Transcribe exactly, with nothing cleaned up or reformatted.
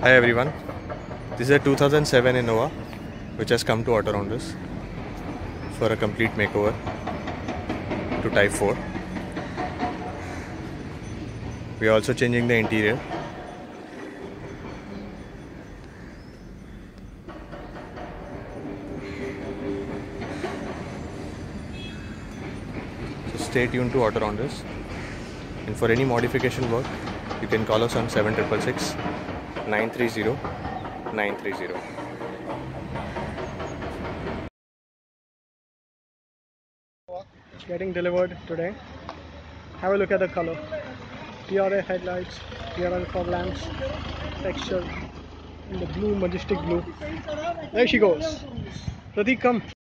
Hi everyone, this is a two thousand seven Innova which has come to Auto Rounders for a complete makeover to Type four. We are also changing the interior. So stay tuned to Auto Rounders, and for any modification work you can call us on seven six six, nine three zero, nine three zero. Getting delivered today. Have a look at the color. T R A headlights, T R A fog lamps, texture in the blue, majestic blue. There she goes. Pratik, come.